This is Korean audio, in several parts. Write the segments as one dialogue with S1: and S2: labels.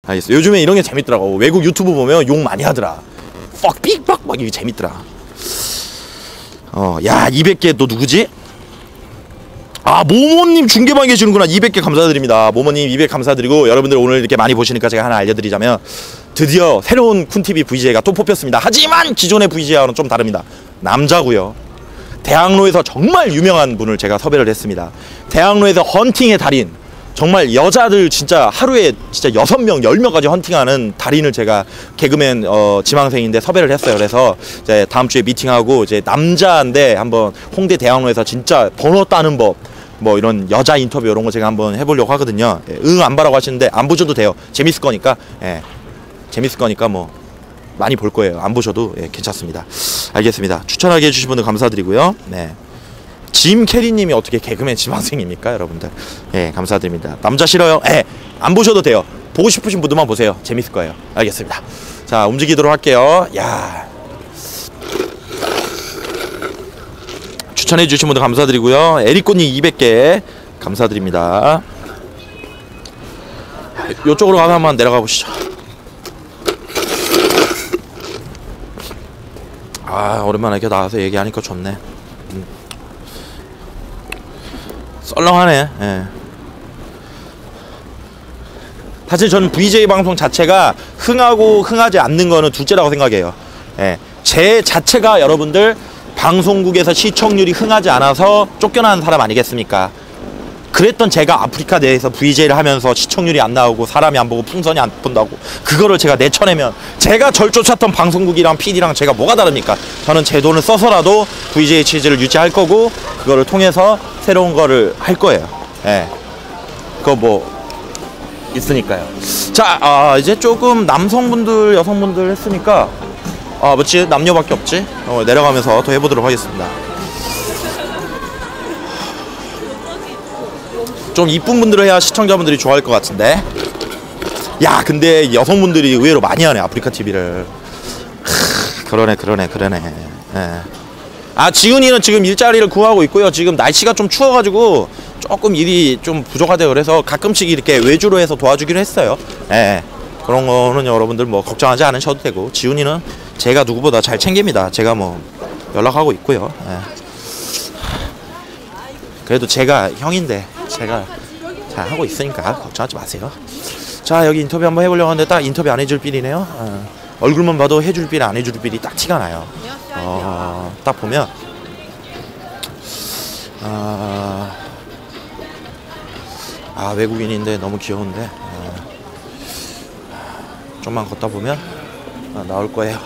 S1: 알겠어. 요즘에 이런 게 재밌더라고. 외국 유튜브 보면 욕 많이 하더라. fuck 빅박 막 이게 재밌더라. 야 200개 또 누구지? 아 모모님 중계방 계시는구나. 200개 감사드립니다. 모모님 200 감사드리고, 여러분들 오늘 이렇게 많이 보시니까 제가 하나 알려드리자면, 드디어 새로운 쿤TV VJ가 또 뽑혔습니다. 하지만 기존의 VJ와는 좀 다릅니다. 남자고요. 대학로에서 정말 유명한 분을 제가 섭외를 했습니다. 대학로에서 헌팅의 달인, 정말 여자들 진짜 하루에 진짜 6명, 10명까지 헌팅하는 달인을 제가 개그맨 지망생인데 섭외를 했어요. 그래서 이제 다음 주에 미팅하고, 이제 남자인데 한번 홍대 대학로에서 진짜 번호 따는 법, 뭐 이런 여자 인터뷰 이런 거 제가 한번 해보려고 하거든요. 응 안 봐라고 하시는데 안 보셔도 돼요. 재밌을 거니까. 재밌을 거니까 뭐 많이 볼 거예요. 안 보셔도 괜찮습니다. 알겠습니다. 추천하게 해주신 분들 감사드리고요. 네. 짐 캐리님이 어떻게 개그맨 지망생입니까, 여러분들? 감사드립니다. 남자 싫어요? 안 보셔도 돼요. 보고 싶으신 분들만 보세요. 재밌을 거예요. 알겠습니다. 자, 움직이도록 할게요. 야, 추천해 주신 분들 감사드리고요. 에리꼬님 200개 감사드립니다. 이쪽으로 가서 한번 내려가 보시죠. 아, 오랜만에 이렇게 나와서 얘기하니까 좋네. 썰렁하네. 사실 저는 VJ 방송 자체가 흥하고 흥하지 않는 거는 둘째라고 생각해요. 제 자체가 여러분들 방송국에서 시청률이 흥하지 않아서 쫓겨나는 사람 아니겠습니까? 그랬던 제가 아프리카 내에서 VJ를 하면서 시청률이 안 나오고 사람이 안 보고 풍선이 안 본다고, 그거를 제가 내쳐내면, 제가 절 쫓았던 방송국이랑 PD랑 제가 뭐가 다릅니까? 저는 제 돈을 써서라도 VJ 취지를 유지할 거고, 그거를 통해서 새로운 거를 할 거예요. 그거 뭐 있으니까요. 자, 이제 조금 남성분들, 여성분들 했으니까 뭐지? 남녀밖에 없지? 내려가면서 더 해보도록 하겠습니다. 좀 이쁜 분들을 해야 시청자분들이 좋아할 것 같은데. 야, 근데 여성분들이 의외로 많이 하네, 아프리카 TV를. 그러네. 지은이는 지금 일자리를 구하고 있고요. 지금 날씨가 좀 추워가지고 조금 일이 좀 부족하대요. 그래서 가끔씩 이렇게 외주로 해서 도와주기로 했어요. 그런 거는 여러분들 뭐 걱정하지 않으셔도 되고, 지훈이는 제가 누구보다 잘 챙깁니다. 제가 뭐 연락하고 있고요. 그래도 제가 형인데 제가 잘 하고 있으니까 걱정하지 마세요. 자, 여기 인터뷰 한번 해보려고 하는데 딱 인터뷰 안 해줄 빌이네요. 얼굴만 봐도 해줄 빌, 안 해줄 빌이 딱 티가 나요. 딱 보면 외국인인데 너무 귀여운데, 좀만 걷다 보면 나올 거예요.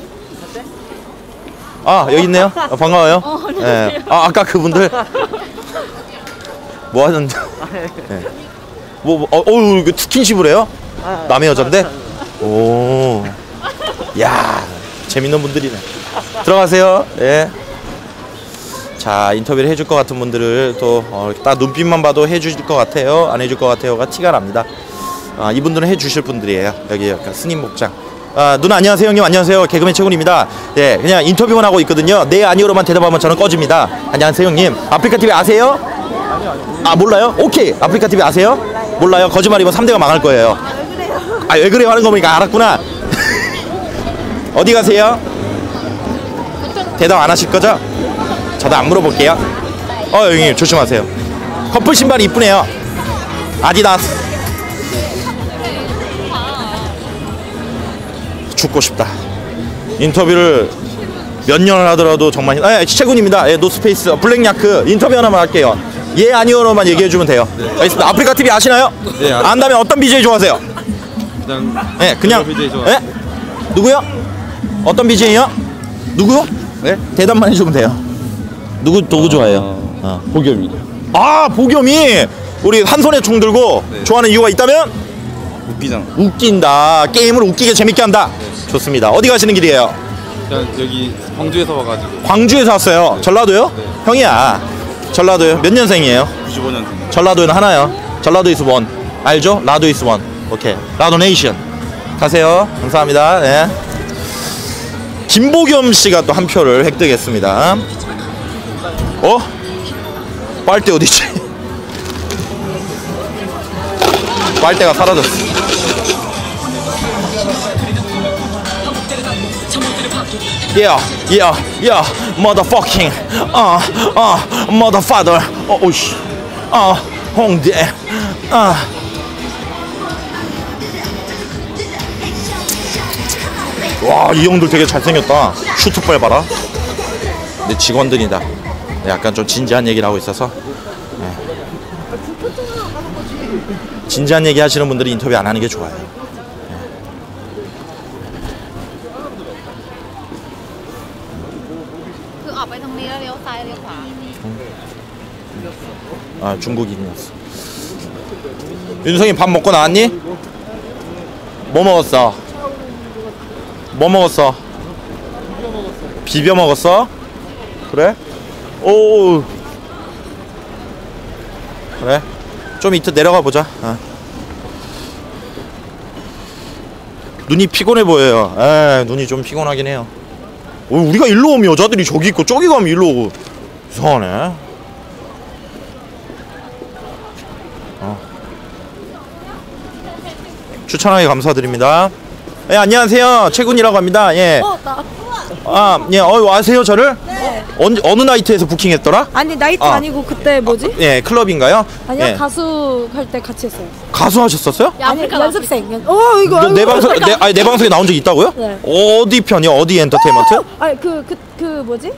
S1: 여기 있네요. 반가워요. 아까 그분들 뭐 하는데? 이거 스킨십을 해요? 남의 여잔데? 오, 야, 재밌는 분들이네. 들어가세요. 자, 인터뷰를 해줄 것 같은 분들을 또 딱 눈빛만 봐도 해줄 것 같아요, 안 해줄 것 같아요가 티가 납니다. 이분들은 해주실 분들이에요. 여기 약간 스님 목장. 누나 안녕하세요. 형님 안녕하세요. 개그맨 최군입니다. 그냥 인터뷰만 하고 있거든요. 네 아니오로만 대답하면 저는 꺼집니다. 안녕하세요 형님. 아프리카 TV 아세요? 아니요. 몰라요? 오케이. 아프리카 TV 아세요? 몰라요? 거짓말이면 3대가 망할 거예요. 왜 그래요 하는 거 보니까 알았구나. 어디 가세요? 대답 안 하실 거죠? 저도 안 물어볼게요. 형님 조심하세요. 커플 신발이 이쁘네요. 아디다스. 죽고 싶다. 인터뷰를 몇 년을 하더라도 정말 최군입니다. 노스페이스 블랙야크 인터뷰 하나만 할게요. 예 아니오로만 얘기해주면 돼요. 알겠습니다. 아프리카 TV 아시나요?
S2: 네,
S1: 안다면 어떤 BJ 좋아하세요? 그냥
S2: BJ 좋아해요.
S1: 누구요? 어떤 BJ요? 누구요? 대답만 해주면 돼요. 누구 좋아해요?
S2: 보겸이요.
S1: 보겸이 우리 한 손에 총 들고 좋아하는 이유가 있다면?
S2: 웃기잖아.
S1: 웃긴다. 게임을 웃기게 재밌게 한다. 좋습니다. 어디 가시는 길이에요?
S2: 그냥 여기 광주에서 와가지고.
S1: 광주에서 왔어요? 전라도요? 형이야. 전라도요? 몇 년생이에요?
S2: 95년생.
S1: 전라도에는 하나요. 전라도 is one. 알죠? 라도 is one. 오케이. 라도 네이션. 가세요. 감사합니다. 김보겸 씨가 또 한 표를 획득했습니다. 빨대 어디지? 빨대가 사라졌어. yeah, yeah, yeah, motherfucking, motherfather, 오씨, 홍대, 와, 이 형들 되게 잘생겼다. 슈트빨 봐라. 내 직원들이다. 약간 좀 진지한 얘기를 하고 있어서. 네. 진지한 얘기 하시는 분들이 인터뷰 안 하는 게 좋아요. 아, 중국인이었어. 윤성이 밥 먹고 나왔니? 뭐 먹었어? 뭐 먹었어? 비벼 먹었어? 그래? 오. 그래? 좀 이따 내려가 보자. 눈이 피곤해 보여요. 눈이 좀 피곤하긴 해요. 우리가 일로 오면 여자들이 저기 있고 저기 가면 일로 오고 이상하네. 추천하기 감사드립니다. 예, 안녕하세요. 최군이라고 합니다. 예. 예, 아세요 저를?
S3: 네.
S1: 어느 나이트에서 부킹했더라?
S3: 아니 나이트 아니고 그때 뭐지?
S1: 예, 클럽인가요?
S3: 아니요
S1: 예.
S3: 가수 할 때 같이 했어요.
S1: 가수 하셨었어요?
S3: 아니 연습생. 이거
S1: 내 방송 내 방송에 나온 적 있다고요?
S3: 네.
S1: 어디 편이요? 어디 엔터테인먼트?
S3: 아니 그 뭐지?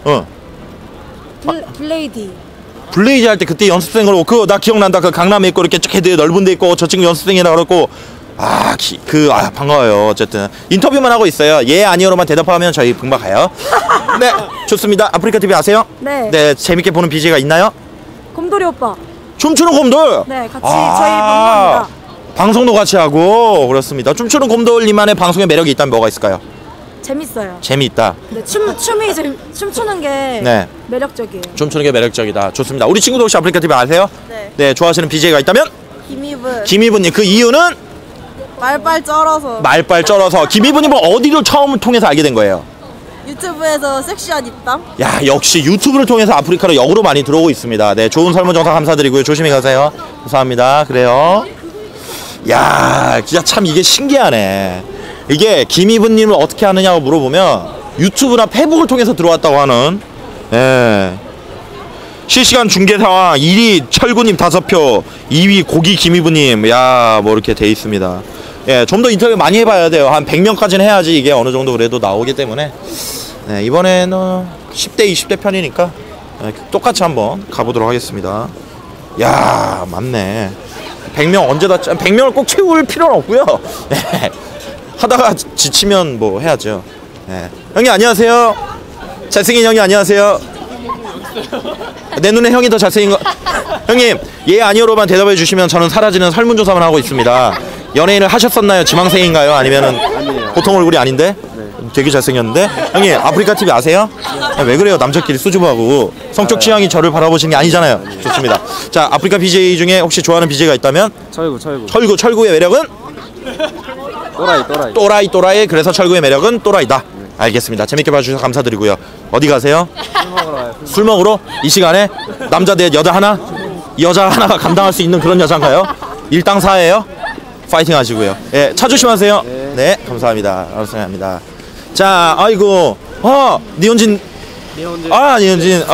S3: 블레이디.
S1: 블레이즈 할 때 그때 연습생으로 나 기억난다. 그 강남에 있고 이렇게 쭉 헤드 넓은 데 있고 저 친구 연습생이라 그랬고 반가워요. 어쨌든 인터뷰만 하고 있어요. 예 아니요로만 대답하면 저희 금방 가요. 네, 좋습니다. 아프리카 TV 아세요?
S3: 네.
S1: 네, 재밌게 보는 BJ가 있나요?
S3: 곰돌이 오빠.
S1: 춤추는 곰돌.
S3: 네, 같이 저희 방송합니다.
S1: 방송도 같이 하고 그렇습니다. 춤추는 곰돌님만의 방송의 매력이 있다면 뭐가 있을까요?
S3: 재밌어요.
S1: 재미있다.
S3: 네, 춤추는 게
S1: 네.
S3: 매력적이에요.
S1: 춤추는 게 매력적이다. 좋습니다. 우리 친구도 혹시 아프리카 TV 아세요?
S3: 네.
S1: 네, 좋아하시는 BJ가 있다면?
S3: 김희분.
S1: 김희분님. 그 이유는?
S3: 말빨 쩔어서.
S1: 말빨 쩔어서. 김희분님은 어디를 처음 통해서 알게 된 거예요?
S3: 유튜브에서 섹시한 입담.
S1: 야, 역시 유튜브를 통해서 아프리카로 역으로 많이 들어오고 있습니다. 네, 좋은 설문조사 감사드리고요. 조심히 가세요. 감사합니다. 그래요. 야, 진짜 참 이게 신기하네. 이게 김희분님을 어떻게 하느냐고 물어보면 유튜브나 페북을 통해서 들어왔다고 하는. 예. 실시간 중계 상황 1위 철구님 5표, 2위 고기 김희부님. 야, 뭐 이렇게 돼 있습니다. 예, 좀 더 인터뷰 많이 해봐야 돼요. 한 100명까지는 해야지 이게 어느 정도 그래도 나오기 때문에. 네, 이번에는 10대 20대 편이니까 똑같이 한번 가보도록 하겠습니다. 야, 맞네. 100명 언제 다 100명을 꼭 채울 필요는 없고요. 네, 하다가 지치면 뭐 해야죠. 네. 형님 안녕하세요. 잘생긴 형님 안녕하세요. 내 눈에 형이 더 잘생긴 거. 형님 예 아니요로만 대답해 주시면 저는 사라지는 설문조사만 하고 있습니다. 연예인을 하셨었나요? 지망생인가요? 아니면은 보통 얼굴이 아닌데? 되게 잘생겼는데? 형님 아프리카 TV 아세요? 왜 그래요? 남자끼리 수줍어하고 성적 취향이 저를 바라보시는 게 아니잖아요. 좋습니다. 자, 아프리카 BJ 중에 혹시 좋아하는 BJ가 있다면? 철구의 매력은? 또라이. 그래서 철구의 매력은 또라이다. 알겠습니다. 재밌게 봐주셔서 감사드리고요. 어디 가세요? 술 먹으러? 이 시간에? 남자 대 여자 하나? 여자 하나가 감당할 수 있는 그런 여잔가요? 일당사예요? 파이팅 하시고요. 예, 차 조심하세요. 네, 감사합니다. 감사합니다. 자, 아이고, 니혼진. 니혼진.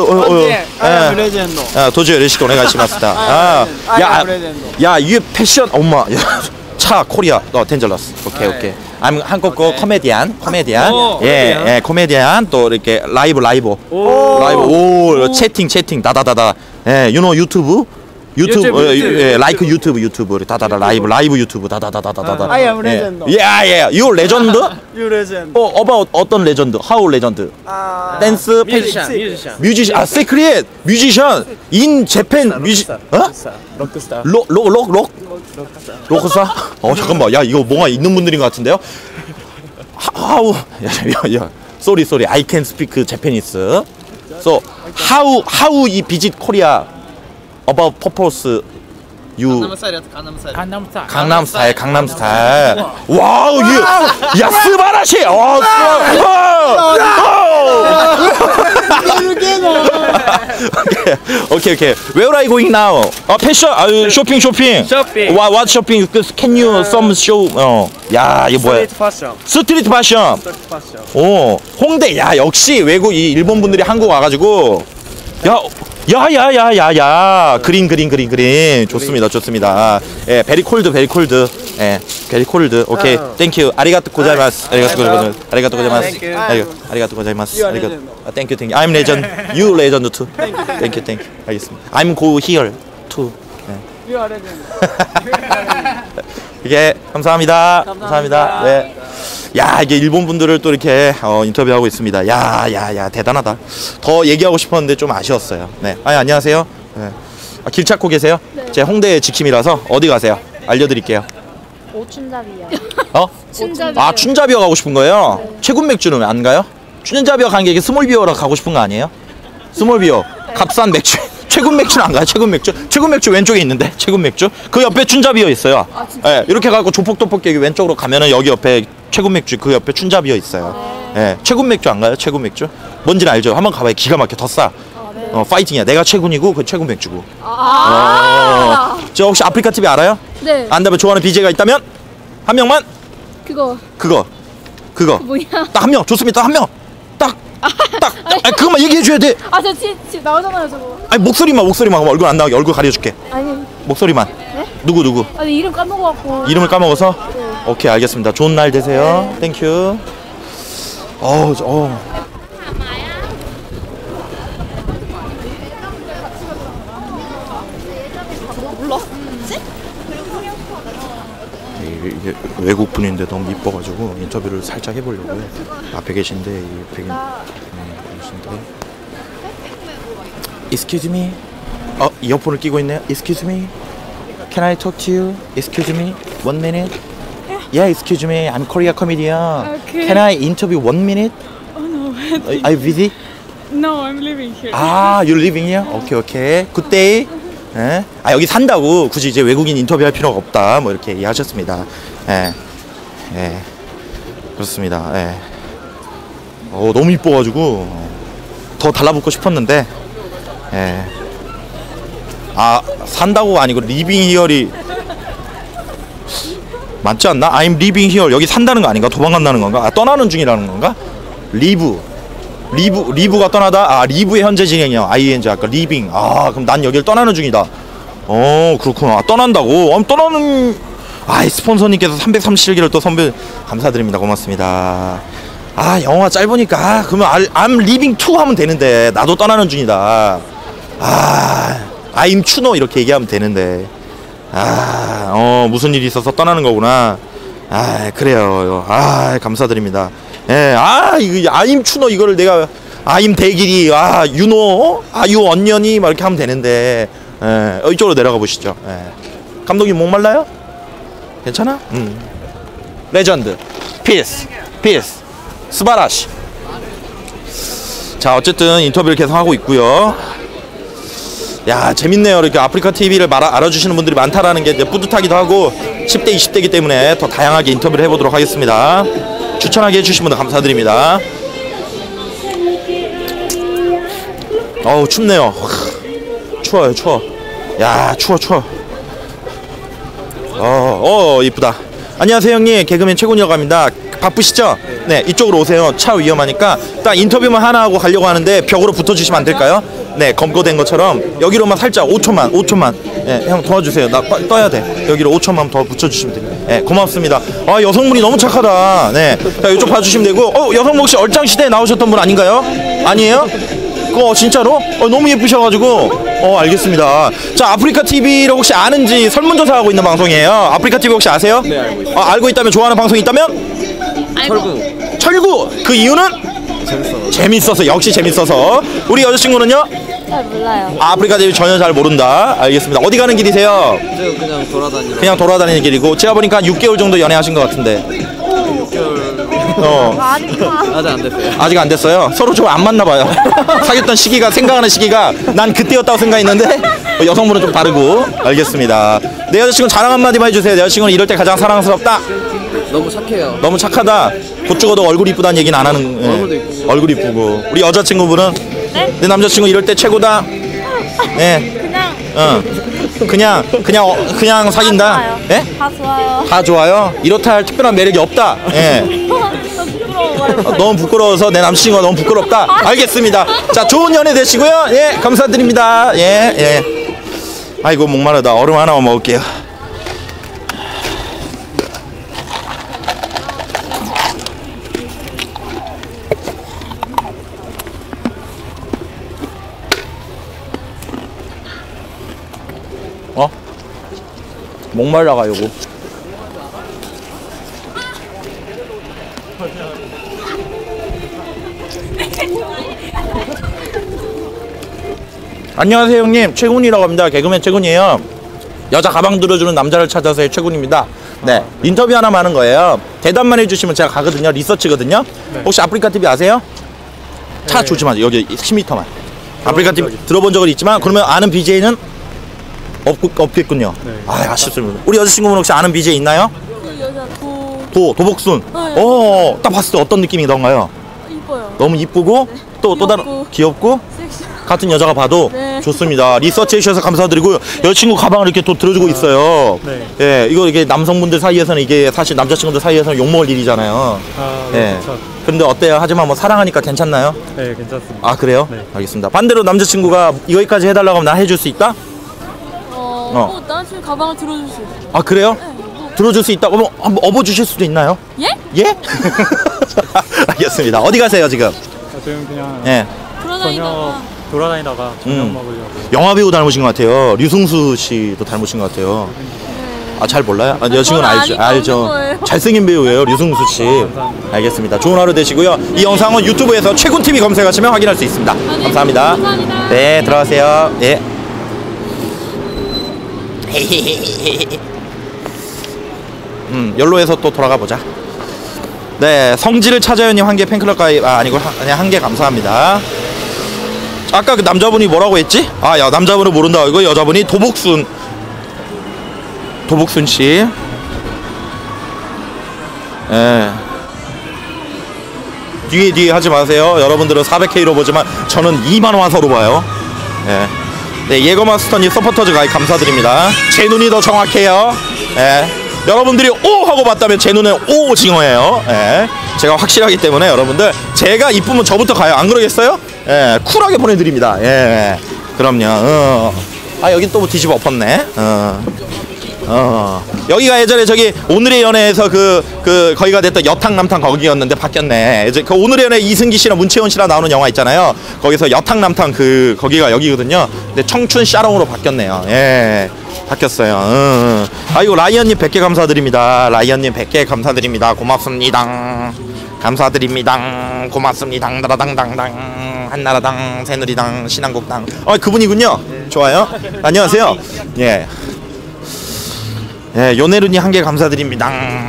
S1: 도저히 레시코 오네가시마스다. 야, 이게 패션, 엄마. 차 코리아, 텐젤러스. 오케이. 한국어 코미디안. 예, 코미디안. 또 이렇게 라이브. 오, 채팅. 다다다다. 예, 유튜브. 예, 라이크 유튜브 다다다 라이브 유튜브 다다다다다다.
S4: I am legend.
S1: 예. You legend?
S4: You legend.
S1: About 어떤 레전드? How legend? 댄스 뮤지션. 시크릿 뮤지션 in Japan
S4: 록스타.
S1: 록스타? 잠깐만. 야, 이거 뭔가 있는 분들인 것 같은데요? How? 야. Sorry. I can speak Japanese. So how you visit Korea? About purpose 유
S4: 강남 스타일.
S1: 강남 스타일, 강남 스타일. 와우, 야, 스바라시. 오케이. Where are you going now? 패션, 쇼핑.
S4: 쇼핑.
S1: What shopping? Can you some show? 야, 이거 뭐야?
S4: 스트리트 패션.
S1: 스트리트 패션.
S4: 스트리트 패션.
S1: 오, 홍대. 야, 역시 외국 이 일본 분들이 한국 와가지고 야, 그린. 좋습니다. 예, 베리 콜드. 예, 베리 콜드. 오케이, 땡큐. 아리가토 고자이마스. 아리가토 고자이마스. 아리가토 고자이마스. 땡큐. I'm legend. You legend too. 땡큐. 알겠습니다. I'm go here too.
S4: You are legend.
S1: 이게 감사합니다. 네. 야, 이게 일본 분들을 또 이렇게 인터뷰하고 있습니다. 야, 대단하다. 더 얘기하고 싶었는데 좀 아쉬웠어요. 네. 안녕하세요. 네. 길 찾고 계세요?
S3: 네.
S1: 제 홍대 지킴이라서 어디 가세요? 알려드릴게요.
S3: 오춘잡이요.
S5: 춘잡이.
S1: 춘자비어 가고 싶은 거예요? 최군 맥주는 안 가요? 춘자비어 간 게 이게 스몰비어로 가고 싶은 거 아니에요? 스몰비어, 값싼 맥주. 최군 맥주는 안 가요? 최군 맥주 왼쪽에 있는데 최군 맥주 그 옆에 춘자비어 있어요. 예, 이렇게 가고 조폭 여기 왼쪽으로 가면은 여기 옆에 최군 맥주 그 옆에 춘자비어 있어요. 예, 최군 맥주 안 가요? 최군 맥주 뭔지는 알죠? 한번 가봐요. 기가 막혀. 더 싸. 파이팅이야. 내가 최군이고 그 최군 맥주고. 저 혹시 아프리카 TV 알아요?
S5: 네.
S1: 안다면 좋아하는 BJ가 있다면 한 명만.
S5: 그거
S1: 그거
S5: 뭐냐?
S1: 딱 한 명. 좋습니다. 한 명. 딱 그것만 얘기해 줘야 돼.
S5: 저 지금 나오잖아요 저거.
S1: 아니 목소리만 그럼 얼굴 안 나오게 얼굴 가려줄게.
S5: 아니
S1: 목소리만.
S5: 네?
S1: 누구?
S5: 아니 이름 까먹어갖고.
S1: 이름을 까먹어서? 오케이, 알겠습니다. 좋은 날 되세요. 땡큐. 이게 외국 분인데 너무 이뻐가지고 인터뷰를 살짝 해보려고요. 앞에 계신데 계신데. Excuse me. 이어폰을 끼고 있네요. Excuse me. Can I talk to you? Excuse me. 1 minute. Yeah, excuse me. I'm Korea comedian.
S5: Okay.
S1: Can I interview 1 minute?
S5: Oh no.
S1: Are you busy?
S5: No, I'm living here.
S1: You're living here? 오케이. Good day. 예? 여기 산다고 굳이 이제 외국인 인터뷰할 필요가 없다. 뭐 이렇게 얘기하셨습니다. 예. 그렇습니다. 예. 너무 이뻐가지고 더 달라붙고 싶었는데. 예. 산다고가 아니고 리빙 히어리 맞지 않나? I'm living here. 여기 산다는 거 아닌가? 도망간다는 건가? 떠나는 중이라는 건가? 리브가 떠나다. 리브의 현재 진행이요. ing 아까 리빙. 그럼 난 여기를 떠나는 중이다. 그렇구나. 떠난다고. 떠나는. 스폰서님께서 337개를 또 선별 감사드립니다. 고맙습니다. 영어가 짧으니까 그러면 I'm leaving to 하면 되는데 나도 떠나는 중이다. I'm 추노 이렇게 얘기하면 되는데. 무슨 일이 있어서 떠나는 거구나. 그래요. 감사드립니다. 예, 이거 I'm 추노 이거를 내가 I'm 대길이 유노 유 언년이 막 이렇게 하면 되는데. 이쪽으로 내려가 보시죠. 감독님 목말라요? 괜찮아? 레전드. 피스. 스바라시. 자, 어쨌든 인터뷰를 계속 하고 있고요. 야, 재밌네요. 이렇게 아프리카 TV를 알아주시는 분들이 많다라는 게 이제 뿌듯하기도 하고 10대 20대이기 때문에 더 다양하게 인터뷰를 해보도록 하겠습니다. 추천하게 해주신 분들 감사드립니다. 춥네요. 추워요. 야, 추워. 이쁘다. 안녕하세요 형님, 개그맨 최군이라고 합니다. 바쁘시죠? 네, 이쪽으로 오세요. 차 위험하니까 딱 인터뷰만 하나 하고 가려고 하는데 벽으로 붙어주시면 안 될까요? 네, 검거된 것처럼 여기로만 살짝 5초만. 네, 형 도와주세요. 나 떠야 돼. 여기로 5초만 더 붙여주시면 돼요. 네, 고맙습니다. 여성분이 너무 착하다. 네, 자, 이쪽 봐주시면 되고. 여성분 혹시 얼짱시대에 나오셨던 분 아닌가요? 아니에요? 진짜로? 너무 예쁘셔가지고. 알겠습니다. 자, 아프리카 TV를 혹시 아는지 설문조사하고 있는 방송이에요. 아프리카 TV 혹시 아세요?
S2: 네, 알고 있어요.
S1: 알고 있다면 좋아하는 방송이 있다면? 철구. 그 이유는? 재밌어서. 역시 재밌어서. 우리 여자친구는요?
S3: 잘 몰라요.
S1: 아프리카 TV 전혀 잘 모른다. 알겠습니다. 어디 가는 길이세요?
S2: 그냥
S1: 돌아다니는 길이고. 제가 보니까 6개월 정도 연애하신 것 같은데.
S2: 6개월 아직 안 됐어요.
S1: 아직 안 됐어요? 서로 좀 안 맞나 봐요. 사귀었던 시기가 생각하는 시기가 난 그때였다고 생각했는데 여성분은 좀 다르고. 알겠습니다. 내 여자친구 자랑 한마디만 해주세요. 내 여자친구는 이럴 때 가장 사랑스럽다.
S2: 너무 착해요.
S1: 너무 착하다. 곧 죽어도 얼굴 이쁘다는 얘기는 안 하는. 예.
S2: 얼굴도 이쁘고.
S1: 얼굴 이쁘고. 우리 여자친구분은
S3: 네?
S1: 내 남자친구 이럴 때 최고다. 예. 그냥 사귄다.
S3: 좋아요.
S1: 예?
S3: 다 좋아요.
S1: 다 좋아요. 이렇다 할 특별한 매력이 없다. 예.
S3: 부끄러워 말해.
S1: 너무 부끄러워서 내 남친구가 너무 부끄럽다. 알겠습니다. 자, 좋은 연애 되시고요. 예, 감사드립니다. 예, 예. 아이고 목마르다. 얼음 하나만 먹을게요. 목말라가 요거. 안녕하세요 형님, 최군이라고 합니다. 개그맨 최군이에요. 여자 가방 들어주는 남자를 찾아서의 최군입니다. 네, 인터뷰 하나만 하는 거예요. 대답만 해주시면 제가 가거든요. 리서치거든요. 혹시 아프리카 TV 아세요? 차 조심하세요. 여기 10m만. 아프리카 TV 들어본 적은 있지만 그러면 아는 BJ는 없겠군요. 아, 아쉽습니다. 우리 여자친구분 혹시 아는 BJ 있나요?
S5: 여자
S1: 도복순. 딱 봤을 때 어떤 느낌이던가요?
S5: 이뻐요.
S1: 너무 이쁘고 또 다른 귀엽고
S5: 섹시.
S1: 같은 여자가 봐도
S5: 네.
S1: 좋습니다. 리서치 해주셔서 감사드리고요. 여자친구 가방을 이렇게 또 들어주고 있어요.
S6: 네.
S1: 예, 이거 이게 남성분들 사이에서는 이게 사실 남자친구들 사이에서는 욕먹을 일이잖아요.
S6: 네,
S1: 예.
S6: 좋죠.
S1: 그런데 어때요? 하지만 뭐 사랑하니까 괜찮나요?
S6: 네, 괜찮습니다.
S1: 아, 그래요?
S6: 네.
S1: 알겠습니다. 반대로 남자친구가 이거까지 해달라고 하면 나 해줄 수 있다?
S5: 남친 가방을 들어줄 수 있어요.
S1: 아, 그래요? 들어줄 수 있다고? 그럼 한번 업어주실 수도 있나요?
S5: 예?
S1: 예? 알겠습니다. 어디 가세요 지금?
S6: 지금 그냥
S1: 예.
S6: 돌아다니다가 저녁 먹으려고.
S1: 영화배우 닮으신 것 같아요. 류승수 씨도 닮으신 것 같아요. 아, 잘 몰라요? 아, 여자친구는
S5: 저는
S1: 알죠.
S5: 아니까
S1: 알죠.
S5: 없는 거예요.
S1: 잘생긴 배우예요, 류승수 씨. 알겠습니다. 좋은 하루 되시고요. 이 영상은 유튜브에서 최군TV 검색하시면 확인할 수 있습니다. 감사합니다.
S5: 감사합니다.
S1: 네, 들어가세요. 예. 연로에서 또 돌아가 보자. 네, 성지를 찾아요님 한 개 팬클럽 가입 아니고 그냥 한 개 감사합니다. 아까 그 남자분이 뭐라고 했지? 아, 야, 남자분을 모른다. 이거 여자분이 도복순 씨. 예. 뒤에 하지 마세요. 여러분들은 400K로 보지만 저는 2만 와서로 봐요. 예. 네, 예거마스터님 서포터즈 가입 감사드립니다. 제 눈이 더 정확해요. 예. 여러분들이 오 하고 봤다면 제 눈은 오 징어예요. 예. 제가 확실하기 때문에 여러분들 제가 이쁘면 저부터 가요. 안 그러겠어요? 예. 쿨하게 보내드립니다. 예. 그럼요. 아, 여긴 또 뒤집어 엎었네. 여기가 예전에 저기 오늘의 연애에서 거기가 됐던 여탕남탕 거기였는데 바뀌었네. 이제 그 오늘의 연애 이승기 씨랑 문채원 씨랑 나오는 영화 있잖아요. 거기서 여탕남탕 거기가 여기거든요. 근데 청춘 샤롱으로 바뀌었네요. 예. 바뀌었어요. 아이고, 라이언님 100개 감사드립니다. 라이언님 100개 감사드립니다. 고맙습니다. 감사드립니다. 고맙습니다. 다라당당당 한나라당 새누리당 신한국당. 그분이군요. 좋아요. 안녕하세요. 예. 예, 요네르니 한 개 감사드립니다.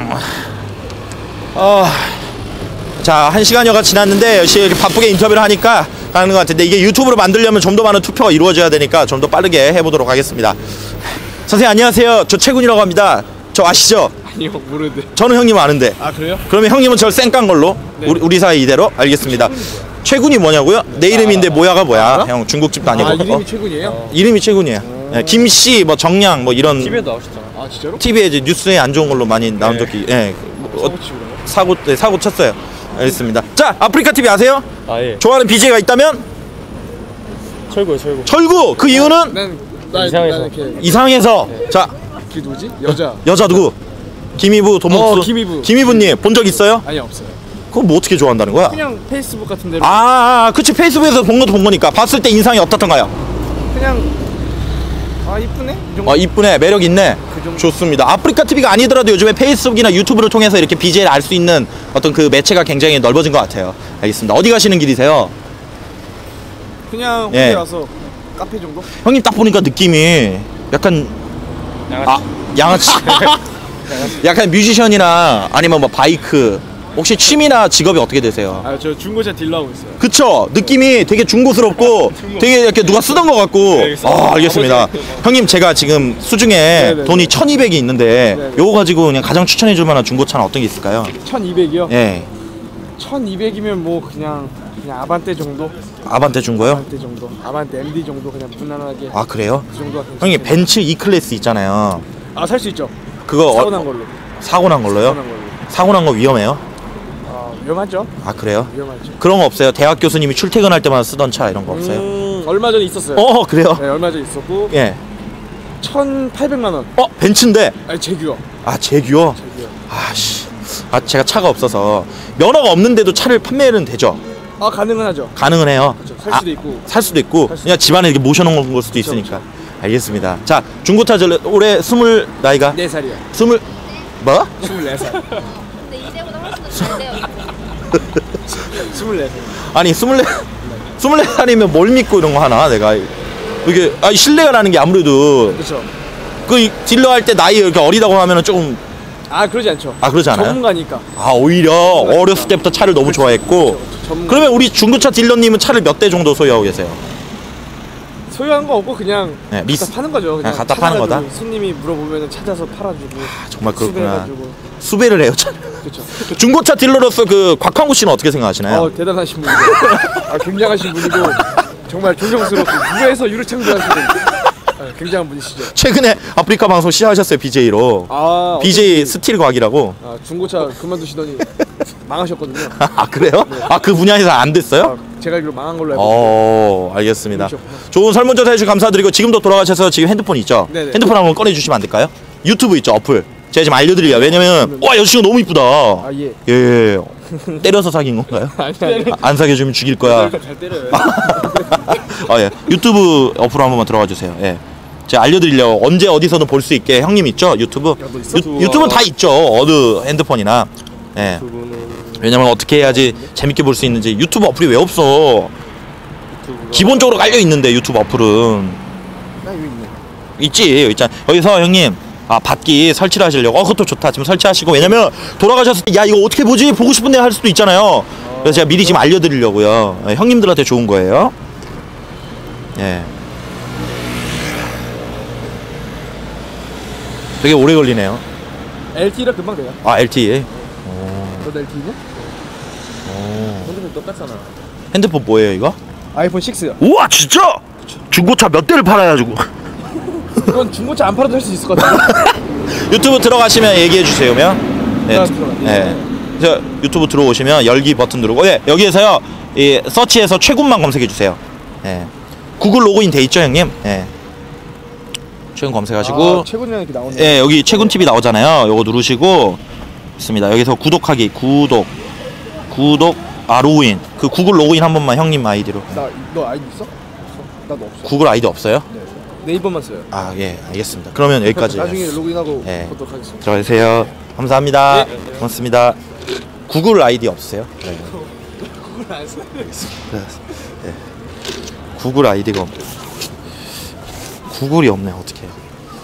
S1: 자, 1시간여가 지났는데 역시 이렇게 바쁘게 인터뷰를 하니까 가는 것 같은데 이게 유튜브로 만들려면 좀 더 많은 투표가 이루어져야 되니까 좀 더 빠르게 해보도록 하겠습니다. 선생님 안녕하세요. 저 최군이라고 합니다. 저 아시죠?
S2: 아니요, 모르는데.
S1: 저는 형님 아는데.
S2: 아, 그래요?
S1: 그러면 형님은 저를 쌩깐 걸로.
S2: 네.
S1: 우리 사이 이대로. 알겠습니다. 최군이 뭐냐고요? 내 이름인데 뭐야가 뭐야? 형 중국집도 아니고.
S2: 이름이 최군이에요?
S1: 이름이 최군이에요. 예, 김씨, 뭐 정량, 뭐 이런.
S2: TV에도 나오셨잖아. 아, 진짜로?
S1: TV에 이제 뉴스에 안 좋은 걸로 많이 나온 적이. 예. 사고 쳤어요. 알겠습니다. 자, 아프리카 TV 아세요?
S6: 아, 예.
S1: 좋아하는 BJ가 있다면?
S6: 철구.
S1: 철구. 그 이유는
S6: 이상해서.
S1: 이상해서. 자,
S2: 그 누구지? 여자
S1: 누구? 김희부, 도목수. 김희부님 본 적 있어요?
S2: 아니, 없어요.
S1: 그럼 뭐 어떻게 좋아한다는 거야?
S2: 그냥 페이스북 같은 데로
S1: 그치. 페이스북에서 본 것도 본 거니까. 봤을 때 인상이 어떻던가요?
S2: 그냥 이쁘네? 이 정도?
S1: 이쁘네. 매력 있네.
S2: 그 정도.
S1: 좋습니다. 아프리카 TV가 아니더라도 요즘에 페이스북이나 유튜브를 통해서 이렇게 BJ를 알 수 있는 어떤 그 매체가 굉장히 넓어진 것 같아요. 알겠습니다. 어디 가시는 길이세요?
S2: 그냥
S1: 예.
S2: 홍대 와서 카페 정도?
S1: 형님 딱 보니까 느낌이 약간 양아치. 약간 뮤지션이나 아니면 뭐 바이크 혹시 취미나 직업이 어떻게 되세요?
S2: 아, 저 중고차 딜러 하고 있어요.
S1: 그쵸? 느낌이 되게 중고스럽고 되게 이렇게 누가 쓰던 것 같고.
S2: 네,
S1: 알겠습니다.
S2: 아버지.
S1: 형님 제가 지금 수중에
S2: 네네.
S1: 돈이 1200이 있는데
S2: 네네.
S1: 요거 가지고 그냥 가장 추천해 줄 만한 중고차는 어떤 게 있을까요?
S2: 1200이요?
S1: 예.
S2: 1200이면 뭐 그냥 아반떼 정도?
S1: 아반떼 준 거요?
S2: 아반떼 정도. 아반떼 MD 정도 그냥 무난하게.
S1: 아 그래요?
S2: 그 정도가 괜찮아요.
S1: 형님 벤츠 E 클래스 있잖아요.
S2: 아, 살 수 있죠.
S1: 그거
S2: 사고 난 걸로.
S1: 사고 난 걸로요?
S2: 사고 난 걸로.
S1: 사고 난 거 위험해요?
S2: 위험하죠?
S1: 아 그래요?
S2: 위험하죠.
S1: 그런 거 없어요? 대학 교수님이 출퇴근할 때마다 쓰던 차 이런 거 없어요?
S2: 얼마 전에 있었어요.
S1: 그래요?
S2: 네, 얼마 전에 있었고
S1: 예.
S2: 1,800만 원.
S1: 벤츠인데.
S2: 아니, 제규요.
S1: 아 제규요?
S2: 제규요.
S1: 아씨. 아 제가 차가 없어서 면허가 없는데도 차를 판매는 되죠?
S2: 아, 가능은 하죠.
S1: 가능은 해요.
S2: 그렇죠. 살 수도 있고.
S1: 살 수도 있고
S2: 살 수도
S1: 그냥 집안에 이렇게 모셔놓은 걸 수도 있으니까. 알겠습니다. 자 중고차 올해 20 나이가
S2: 4살이요.
S1: 20 뭐?
S2: 24살.
S5: 근데 이제보다 훨씬 더잘 돼요.
S2: 24살.
S1: 아니 24살이면 뭘 믿고 이런 거 하나 내가 이게 신뢰가 나는 게 아무래도
S2: 그렇죠.
S1: 그 딜러 할 때 나이 이렇게 어리다고 하면은 조금
S2: 아, 그러지 않죠.
S1: 그러지 않아요?
S2: 전문가니까.
S1: 오히려 어렸을 때부터 차를 너무 좋아했고
S2: 전문가.
S1: 그러면 우리 중고차 딜러님은 차를 몇 대 정도 소유하고 계세요?
S2: 소유한 거 없고 그냥
S1: 네,
S2: 갖다 파는 거죠. 그냥
S1: 갖다 파는 거다?
S2: 찾아가지고 손님이 물어보면 찾아서 팔아주고.
S1: 정말 그렇구나.
S2: 수배해가지고.
S1: 수배를 해요 차를.
S2: 그렇죠.
S1: 중고차 딜러로서 그 곽광구 씨는 어떻게 생각하시나요?
S2: 대단하신 분이고. 굉장하신 분이고 정말 존경스럽고 무에서 유르창조하시는 굉장한 분이시죠.
S1: 최근에 아프리카 방송 시작하셨어요 BJ로. BJ 스틸 과학이라고.
S2: 중고차 그만두시더니 망하셨거든요.
S1: 그래요?
S2: 네.
S1: 그 분야에서 안 됐어요?
S2: 제가 알기로 망한 걸로 알고 있어요.
S1: 알겠습니다.
S2: 그러셨구나.
S1: 좋은 설문조사 해주셔서 감사드리고 지금도 돌아가셔서 지금 핸드폰 있죠?
S2: 네네.
S1: 핸드폰 한번 꺼내주시면 안 될까요? 유튜브 있죠 어플. 제가 지금 알려드릴게요. 왜냐면 와 여자친구 너무 이쁘다.
S2: 예.
S1: 예. 때려서 사귄 건가요?
S2: 아니.
S1: 안 사귀어주면 죽일 거야.
S2: 잘 때려요.
S1: 예. 유튜브 어플 한 번만 들어가 주세요. 예. 제가 알려드리려고 언제 어디서든 볼 수 있게 형님 있죠? 유튜브?
S2: 너 있어?
S1: 유튜브는 다 있죠. 어느 핸드폰이나. 예. 왜냐면 어떻게 해야지 재밌게 볼 수 있는지 유튜브 어플이 왜 없어? 기본적으로 깔려 있는데 유튜브 어플은
S2: 여기 있네.
S1: 있지. 여기 있잖아. 여기서 형님 받기 설치를 하시려고 그것도 좋다. 지금 설치하시고 왜냐면 돌아가셨을 때 야 이거 어떻게 보지? 보고 싶은데 할 수도 있잖아요. 그래서 제가 미리 지금 알려드리려고요. 형님들한테 좋은 거예요. 예. 되게 오래 걸리네요.
S2: LTE라 금방 돼요.
S1: LTE.
S2: 너도 LTE냐? 핸드폰 똑같잖아.
S1: 핸드폰 뭐예요 이거?
S2: 아이폰 6요.
S1: 우와 진짜? 중고차 몇 대를 팔아가지고.
S2: 이건 중고차 안 팔아도 할 수 있을 것 같아.
S1: 유튜브 들어가시면 얘기해 주세요면. 네. 네. 저 유튜브 들어오시면 열기 버튼 누르고 여기에서요 이 서치에서 최군만 검색해 주세요. 네. 구글 로그인 돼 있죠 형님? 네. 최군 검색하시고
S2: 최군이랑 이렇게 나오네.
S1: 예, 여기 최군 TV 나오잖아요. 요거 누르시고 있습니다. 여기서 구독하기 구독 로그인 그 구글 로그인 한 번만 형님 아이디로.
S2: 너 아이디 있어? 나도 없어.
S1: 구글 아이디 없어요?
S2: 네. 네이버만 써요.
S1: 예, 알겠습니다. 그러면 여기까지.
S2: 나중에 로그인하고
S1: 네.
S2: 보도록 하겠습니다.
S1: 들어가세요. 감사합니다. 고맙습니다. 구글 아이디 없으세요? 네.
S2: 구글 안 써요.
S1: 네. 구글 아이디가 구글이 없네. 어떻게 해요?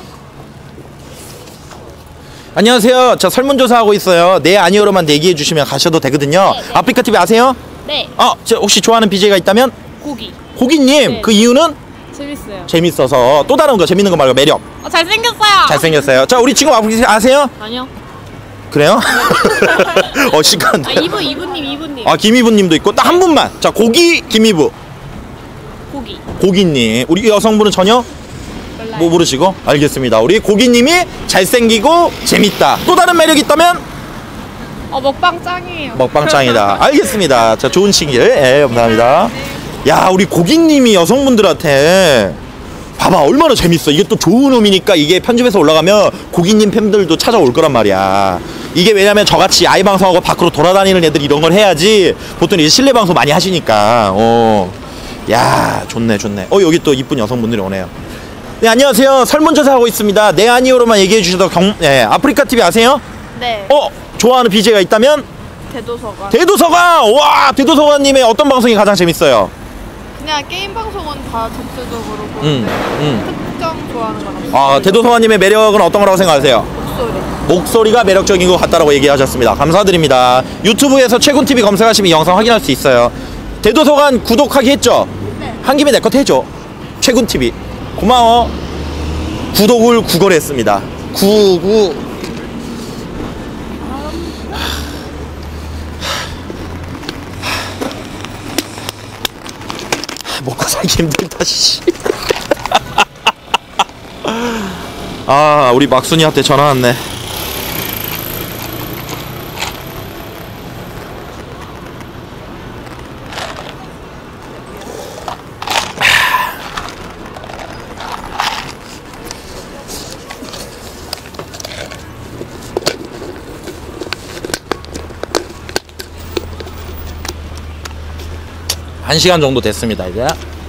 S1: 안녕하세요. 저 설문조사 하고 있어요. 네 아니요로만 대기해 주시면 가셔도 되거든요.
S5: 네.
S1: 아프리카 TV 아세요?
S5: 네.
S1: 저 혹시 좋아하는 BJ가 있다면?
S5: 고기.
S1: 고기님.
S5: 네.
S1: 그 이유는
S5: 재밌어요.
S1: 재밌어서. 또 다른 거 재밌는 거 말고 매력.
S5: 잘생겼어요.
S1: 잘생겼어요. 자 우리 친구 아프리카 아세요?
S5: 아니요.
S1: 그래요? 시간데.
S5: 이분님.
S1: 김이부님도 있고 딱 한 분만. 자 김이부.
S5: 고기.
S1: 고기님. 우리 여성분은 전혀
S5: 몰라요.
S1: 모르시고 알겠습니다. 우리 고기님이 잘생기고 재밌다. 또 다른 매력 있다면
S5: 먹방 짱이에요.
S1: 먹방 짱이다. 알겠습니다. 자 좋은 친길. 감사합니다. 야 우리 고기님이 여성분들한테 봐봐 얼마나 재밌어. 이게 또 좋은 의미니까 이게 편집해서 올라가면 고기님 팬들도 찾아올 거란 말이야. 이게 왜냐면 저같이 아이 방송하고 밖으로 돌아다니는 애들이 이런 걸 해야지 보통 이제 실내 방송 많이 하시니까. 야 좋네. 여기 또 이쁜 여성분들이 오네요. 네 안녕하세요. 설문조사 하고 있습니다. 네 아니요로만 얘기해 주셔도 아프리카 TV 아세요?
S5: 네.
S1: 좋아하는 BJ가 있다면?
S5: 대도서관.
S1: 대도서관. 와 대도서관님의 어떤 방송이 가장 재밌어요?
S5: 그냥 게임 방송은 다 전체적으로 보는데 특정 좋아하는 건 없어요.
S1: 대도서관님의 매력은 어떤 거라고 생각하세요? 목소리가 매력적인 것 같다라고 얘기하셨습니다. 감사드립니다. 유튜브에서 최군TV 검색하시면 영상 확인할 수 있어요. 대도서관 구독하기 했죠?
S5: 네.
S1: 한 김에 내 것 해줘. 최군TV 고마워. 구독을 구걸했습니다. 먹고 살기 힘들다 씨. 아 우리 막순이한테 전화 왔네. 한 시간 정도 됐습니다 이제.